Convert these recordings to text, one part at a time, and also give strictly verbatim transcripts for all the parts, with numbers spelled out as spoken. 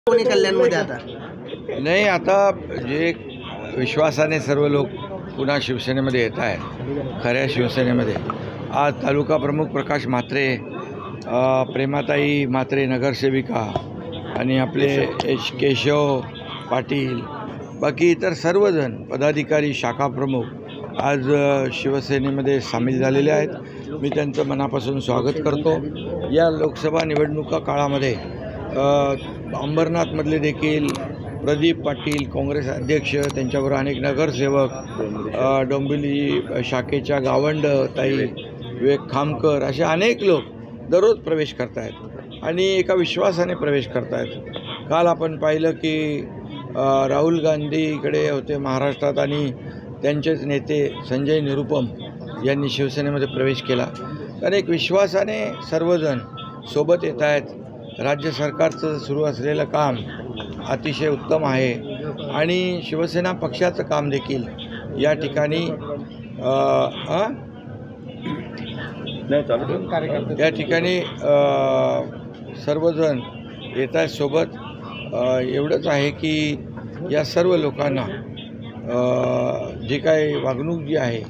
कोणी कल्याणमध्ये आता नाही, आता जे विश्वासाने सर्व लोक पुन्हा शिवसेनेमध्ये येत आहेत, खऱ्या शिवसेनेमध्ये आज तालुका प्रमुख प्रकाश म्हात्रे, अ, प्रेमाताई म्हात्रे नगरसेविका आणि आपले एच केशव पाटील, बाकी इतर सर्वजण पदाधिकारी शाखा प्रमुख आज अ, शिवसेनेमध्ये सामील झालेले आहेत. मी त्यांचं मनापासून स्वागत करतो. या लोकसभा निवडणुका काळामध्ये अ, अंबरनाथमधले देखील प्रदीप पाटील काँग्रेस अध्यक्ष, त्यांच्याबरोबर अनेक नगरसेवक, अ, डोंबिवली शाखेच्या गावंड ताई, विवेक खामकर, असे अनेक लोक दररोज प्रवेश करत आहेत आणि एका विश्वासाने प्रवेश करत आहेत. काल आपण पाहिलं की अ, राहुल गांधी इकडे होते महाराष्ट्रात आणि त्यांचेच नेते संजय निरुपम यांनी शिवसेनेमध्ये प्रवेश केला. तर एक विश्वासाने सर्वजण सोबत येत आहेत. राज्य सरकारचं सुरू असलेलं काम अतिशय उत्तम आहे आणि शिवसेना पक्षाचं काम देखील या ठिकाणी या ठिकाणी सर्वजण येत आहेत सोबत. एवढंच आहे की या सर्व लोकांना जी काही वागणूक जी आहे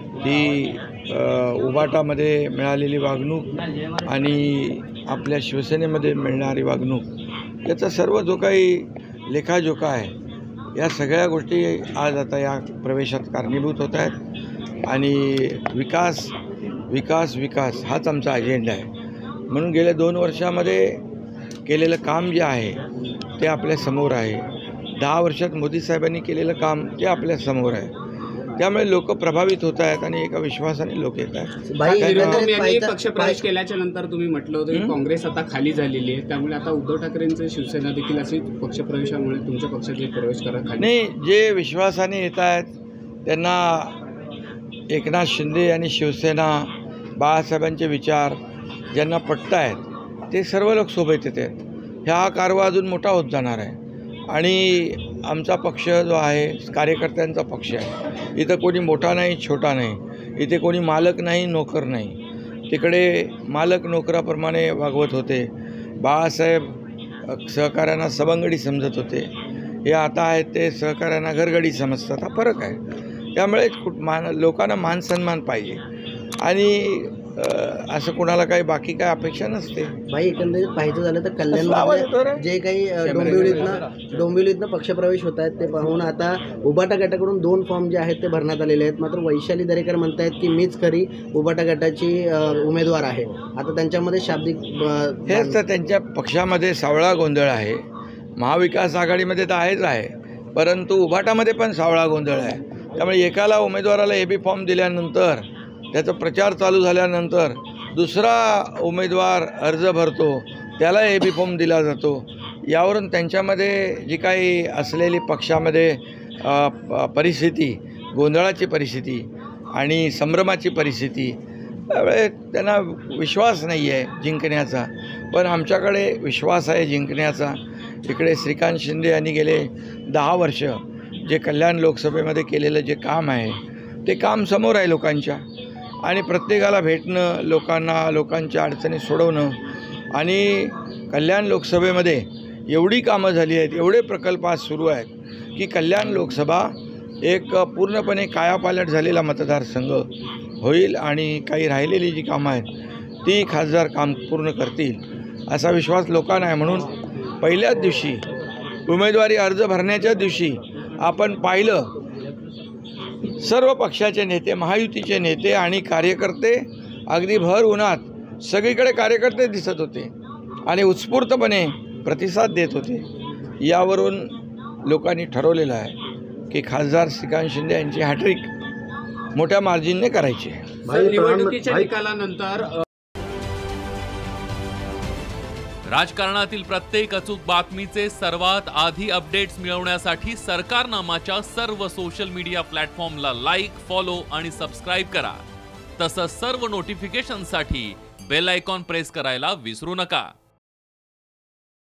ती उबाटामध्ये मिळालेली वागणूक आणि आपल्या शिवसेनेमध्ये मिळणारी वागणूक याचा सर्व जो काही लेखाजोखा आहे या सगळ्या गोष्टी आज आता या प्रवेशात कारणीभूत होत आहेत आणि विकास विकास विकास हाच आमचा अजेंडा आहे. म्हणून गेल्या दोन वर्षामध्ये केलेलं काम जे आहे ते आपल्यासमोर आहे. दहा वर्षात मोदी साहेबांनी केलेलं काम ते आपल्यासमोर आहे. त्यामुळे लोक प्रभावित होत आहेत आणि एका विश्वासाने लोक येत आहेत. पक्ष प्रवेश केल्याच्या नंतर तुम्ही म्हटलं होतं की काँग्रेस आता खाली झालेली आहे, त्यामुळे आता उद्धव ठाकरेंचे शिवसेना देखील अशी पक्षप्रवेशामुळे तुमच्या पक्षाचे प्रवेश करा खाली नाही. जे विश्वासाने येत आहेत त्यांना एकनाथ शिंदे आणि शिवसेना, बाळासाहेबांचे विचार ज्यांना पटत आहेत ते सर्व लोक सोबत येत आहेत. हा कारवा अजून मोठा होत जाणार आहे आणि आमचा पक्ष जो आहे कार्यकर्त्यांचा पक्ष आहे. इथं कोणी मोठा नाही, छोटा नाही. इथे कोणी मालक नाही, नोकर नाही. तिकडे मालक नोकराप्रमाणे वागवत होते. बाळासाहेब सहकाऱ्यांना सवंगडी समजत होते. हे आता आहेत ते सहकाऱ्यांना घरगडी समजतात. हा फरक आहे. त्यामुळे मान लोकांना मान सन्मान पाहिजे आणि असं कोणाला काही बाकी काय अपेक्षा नसते. भाई एकंदरीत पाहायचं झालं तर कल्याण जे काही डोंबिवलीतनं डोंबिवलीतनं पक्षप्रवेश होत आहेत ते पाहून आता उबाटा गटाकडून दोन फॉर्म जे आहेत ते भरण्यात आलेले आहेत. मात्र वैशाली दरेकर म्हणतायत की मीच खरी उबाटा गटाची उमेदवार आहे. आता त्यांच्यामध्ये शाब्दिक हेच तर त्यांच्या पक्षामध्ये सावळा गोंधळ आहे. महाविकास आघाडीमध्ये तर आहेच आहे, परंतु उबाटामध्ये पण सावळा गोंधळ आहे. त्यामुळे एकाला उमेदवाराला ए बी फॉर्म दिल्यानंतर त्याचा प्रचार चालू झाल्यानंतर दुसरा उमेदवार अर्ज भरतो, त्याला ए बी फॉर्म दिला जातो. यावरून त्यांच्यामध्ये जी काही असलेली पक्षामध्ये परिस्थिती, गोंधळाची परिस्थिती आणि संभ्रमाची परिस्थिती, त्यामुळे त्यांना विश्वास नाही आहे जिंकण्याचा. पण आमच्याकडे विश्वास आहे जिंकण्याचा. इकडे श्रीकांत शिंदे यांनी गेले दहा वर्ष जे कल्याण लोकसभेमध्ये केलेलं जे काम आहे ते काम समोर आहे लोकांच्या आणि प्रत्येकाला भेटणं, लोकांना लोकांच्या अडचणी सोडवणं आणि कल्याण लोकसभेमध्ये एवढी कामं झाली आहेत, एवढे प्रकल्प आज सुरू आहेत की कल्याण लोकसभा एक पूर्णपणे कायापालट झालेला मतदारसंघ होईल आणि काही राहिलेली जी कामं आहेत ती खासदार काम पूर्ण करतील असा विश्वास लोकांना आहे. म्हणून पहिल्याच दिवशी उमेदवारी अर्ज भरण्याच्या दिवशी आपण पाहिलं सर्व पक्षाचे नेते, महायुतीचे नेते आणि कार्यकर्ते अगदी भर उन्हात सगळीकडे कार्यकर्ते दिसत होते आणि उत्स्फूर्तपणे प्रतिसाद देत होते. यावरून लोकांनी ठरवलेलं आहे की खासदार श्रीकांत शिंदे यांची हॅट्रिक मोठ्या मार्जिनने करायची आहे. निवडणुकीच्या निकालानंतर राजकारणातील प्रत्येक अचूक बातमीचे सर्वात आधी अपडेट्स मिळवण्यासाठी सरकारनामाच्या सर्व सोशल मीडिया प्लॅटफॉर्मला लाईक, फॉलो आणि सबस्क्राईब करा. तसंच सर्व नोटिफिकेशनसाठी बेल आयकॉन प्रेस करायला विसरू नका.